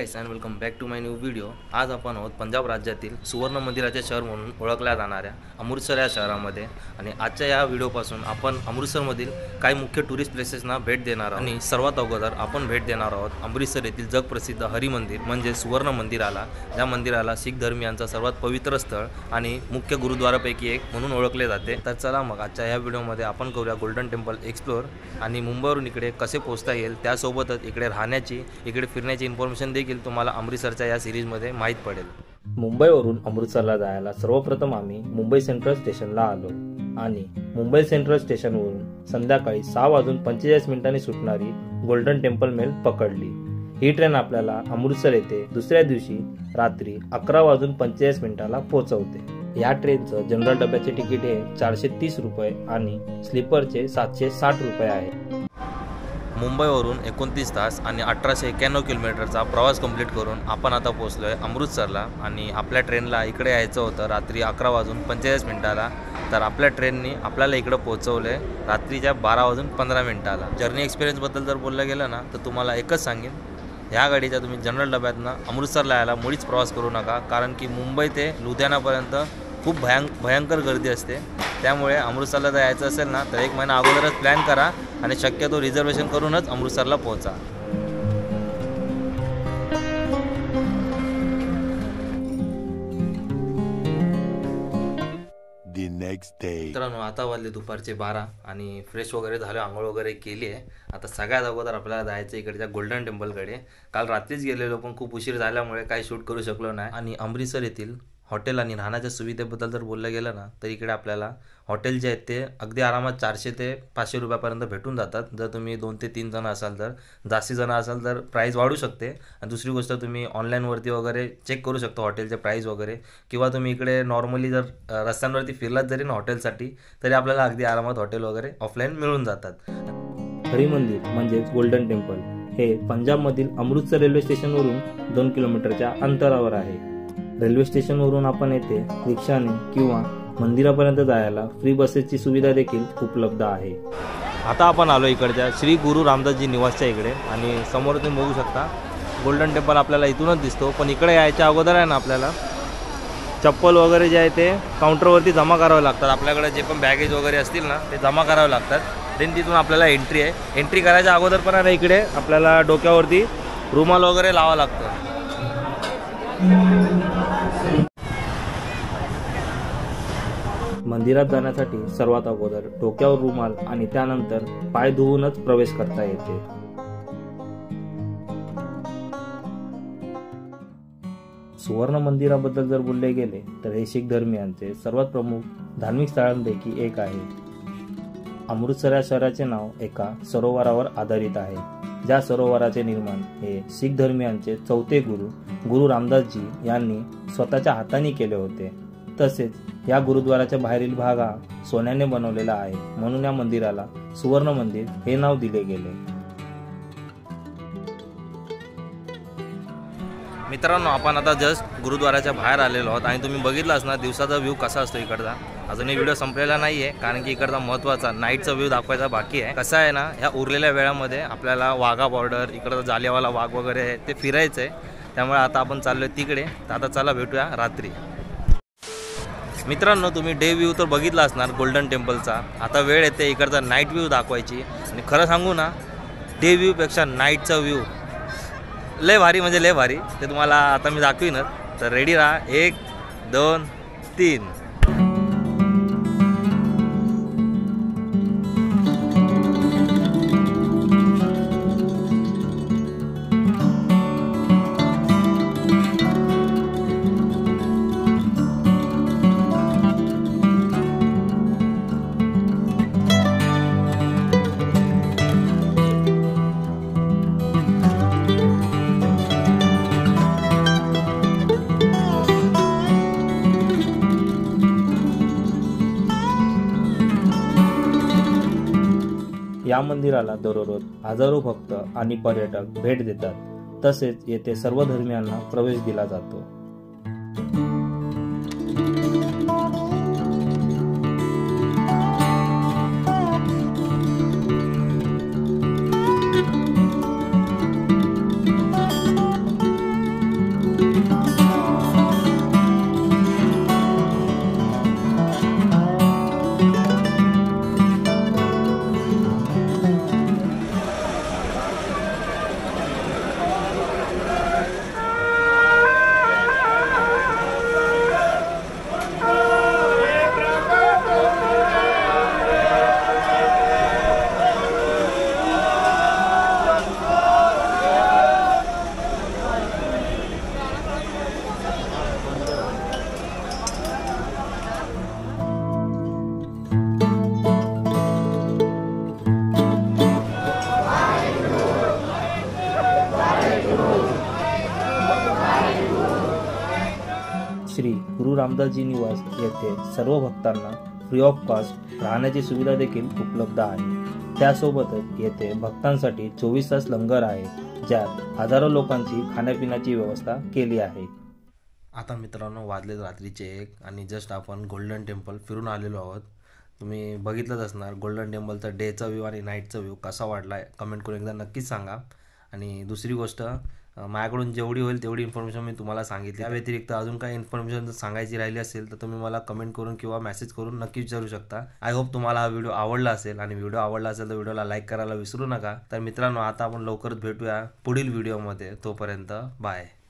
Guys and welcome back to my new video. आज आपण आहोत पंजाब राज्यातील सुवर्ण मंदिराचे शहर म्हणून ओळखल्या जाणाऱ्या अमृतसर या शहरामध्ये। आणि आजच्या या व्हिडिओपासून आपण अमृतसरमधील काही मुख्य टुरिस्ट प्लेसेसना भेट देणार आहोत। आणि सर्वात अगोदर आपण भेट देणार आहोत अमृतसर येथील जगप्रसिद्ध हरी मंदिर म्हणजे सुवर्ण मंदिराला। या मंदिराला शीख धर्मियांचा सर्वात पवित्र स्थळ आणि मुख्य गुरुद्वारापैकी एक म्हणून ओळखले जाते। तर चला मग आजच्या या व्हिडिओमध्ये आपण करूया गोल्डन टेम्पल एक्सप्लोर आणि मुंबईवरून इकडे कसे पोहोचता येईल, त्यासोबतच इकडे राहण्याची इकडे फिरण्याची इन्फॉर्मेशन देखील तुम्हाला अमृतसरच्या या सीरीजमध्ये माहीत पडेल। मुंबईवरून अमृतसरला जायला सर्वप्रथम आम्ही मुंबई सेंट्रल स्टेशनला आलो आणि मुंबई सेंट्रल स्टेशनवरून संध्याकाळी 6:45 सुटणारी गोल्डन टेम्पल मेल पकडली। ही ट्रेन आपल्याला अमृतसर येथे दुसऱ्या दिवशी रात्री 11:45 पोहोचवते। या ट्रेनचं जनरल डब्याचे तिकीट हे 430 रुपये आणि स्लीपरचे 760 रुपये आहे। मुंबईवरून 29 तास आणि 1891 किलोमीटरचा प्रवास कंप्लीट करून आपण आता पोहोचलो आहे अमृतसरला। आणि आपल्या ट्रेनला इकडे यायचं होतं रात्री 11:45 तर आपल्या ट्रेननी आपल्याला इकडे पोहोचवलं आहे रात्रीच्या 12:15 जर्नी एक्सपिरियन्सबद्दल जर बोललं गेलं ना तर तुम्हाला एकच सांगेन, ह्या गाडीच्या तुम्ही जनरल डब्यातनं अमृतसरला यायला मुळीच प्रवास करू नका, कारण की मुंबई ते लुधियानापर्यंत खूप भयंकर गर्दी असते। त्यामुळे अमृतसरला जर यायचं असेल ना तर 1 महिना अगोदरच प्लॅन करा आणि शक्यतो रिझर्वेशन करूनच अमृतसरला पोहोचा। मित्रांनो, आता वाजले दुपारचे 12 आणि फ्रेश वगैरे झाले, आंघोळ वगैरे केली आहे। आता सगळ्यात अगोदर आपल्याला जायचं इकडच्या गोल्डन टेम्पलकडे। काल रात्रीच गेलेलो पण खूप उशीर झाल्यामुळे काही शूट करू शकलो नाही। आणि अमृतसर येथील हॉटेल आणि राहण्याच्या सुविधेबद्दल जर बोललं गेलं ना तर इकडे आपल्याला हॉटेल जे आहेत ते अगदी आरामात 400 ते 500 रुपयापर्यंत भेटून जातात। जर तुम्ही 2 ते 3 जण असाल तर, जास्ती जण असाल तर प्राईस वाढू शकते। आणि दुसरी गोष्ट, तुम्ही ऑनलाईनवरती वगैरे चेक करू शकता हॉटेलचे प्राईस वगैरे, किंवा तुम्ही इकडे नॉर्मली जर रस्त्यांवरती फिरलात जरी ना हॉटेलसाठी तरी आपल्याला अगदी आरामात हॉटेल वगैरे ऑफलाईन मिळून जातात। हरी मंदिर म्हणजेच गोल्डन टेम्पल हे पंजाबमधील अमृतसर रेल्वे स्टेशनवरून 2 किलोमीटरच्या अंतरावर आहे। रेल्वे स्टेशनवरून आपण येथे रिक्षाने किंवा मंदिरापर्यंत जायला फ्री बसेसची सुविधा देखील उपलब्ध आहे। आता आपण आलो इकडच्या श्री गुरु रामदासजी निवासच्या इकडे आणि समोर तुम्ही बघू शकता गोल्डन टेम्पल आपल्याला इथूनच दिसतो। पण इकडे यायच्या अगोदर आहे ना आपल्याला चप्पल वगैरे जे आहे ते काउंटरवरती जमा करावे लागतात। आपल्याकडे जे पण बॅगेज वगैरे असतील ना ते जमा करावे लागतात। देन तिथून आपल्याला एंट्री आहे। एंट्री करायच्या अगोदर पण आहे इकडे आपल्याला डोक्यावरती रुमाल वगैरे लावावं लागतं। मंदिरात जाण्यासाठी सर्वात अगोदर डोक्यावर रुमाल आणि त्यानंतर पाय धुवूनच प्रवेश करता येते। सुवर्ण मंदिराबद्दल जर बोलले गेले तर हे शीख धर्मियांचे सर्वात प्रमुख धार्मिक स्थळांपैकी एक आहे। अमृतसर या शहराचे नाव एका सरोवरावर आधारित आहे, ज्या सरोवराचे निर्माण हे शीख धर्मियांचे चौथे गुरु रामदासजी यांनी स्वतःच्या हाताने केले होते। तसेच या गुरुद्वाराच्या बाहेरील भाग हा सोन्याने बनवलेला आहे, म्हणून या मंदिराला सुवर्ण मंदिर हे नाव दिले गेले। मित्रांनो, आपण आता जस्ट गुरुद्वाराच्या बाहेर आलेलो आहोत आणि तुम्ही बघितलं असणार दिवसाचा व्ह्यू कसा असतो इकडचा। अजूनही व्हिडिओ संपलेला नाही आहे, कारण की इकडचा महत्त्वाचा नाईटचा व्ह्यू दाखवायचा बाकी आहे। कसं आहे ना, ह्या उरलेल्या वेळामध्ये आपल्याला वाघा बॉर्डर, इकडचा जालियावाला वाघ वगैरे आहे ते फिरायचं आहे। त्यामुळे आता आपण चाललो आहे तिकडे। तर आता चला भेटूया रात्री। मित्रांनो, तुम्ही डे व्ह्यू तर बघितला असणार गोल्डन टेम्पलचा। आता वेळ येते इकडचा नाईट व्ह्यू दाखवायची। आणि खरं सांगू ना, डे व्ह्यूपेक्षा नाईटचा व्ह्यू लय भारी म्हणजे लय भारी, ते तुम्हाला आता मी दाखवीनच। तर रेडी राहा, 1 2 3। या मंदिराला दररोज हजारो भक्त आणि पर्यटक भेट देतात। तसेच येथे सर्व धर्मियांना प्रवेश दिला जातो। गुरु रामदासजी निवास येथे सर्व भक्तांना फ्री ऑफ कॉस्ट राहण्याची सुविधा देखील उपलब्ध आहे। त्यासोबतच येथे भक्तांसाठी 24 तास लंगर आहे, ज्यात हजारो लोकांची खाण्यापिण्याची व्यवस्था केली आहे। आता मित्रांनो वाजले रात्रीचे 1 आणि जस्ट आपण गोल्डन टेम्पल फिरून आलेलो आहोत। तुम्ही बघितलंच असणार गोल्डन टेम्पलचा डेचा व्ह्यू आणि नाईटचा व्ह्यू कसा वाटला आहे कमेंट करून एकदा नक्कीच सांगा। आणि दुसरी गोष्ट माझ्याकडून जेवढी होईल तेवढी इन्फॉर्मेशन मी तुम्हाला सांगितली। त्या व्यतिरिक्त अजून काही इन्फॉर्मेशन जर सांगायची राहिली असेल तर तुम्ही मला कमेंट करून किंवा मेसेज करून नक्की विचारू शकता। आय होप तुम्हाला हा व्हिडिओ आवडला असेल आणि व्हिडिओ आवडला असेल तर व्हिडिओला लाईक करायला विसरू नका। तर मित्रांनो आता आपण लवकरच भेटूया पुढील व्हिडिओमध्ये, तोपर्यंत बाय।